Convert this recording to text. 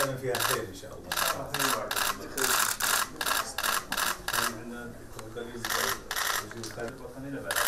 دائما فيها خير ان شاء الله. عندنا الدكتور خليل وزير الخارجيه الوطني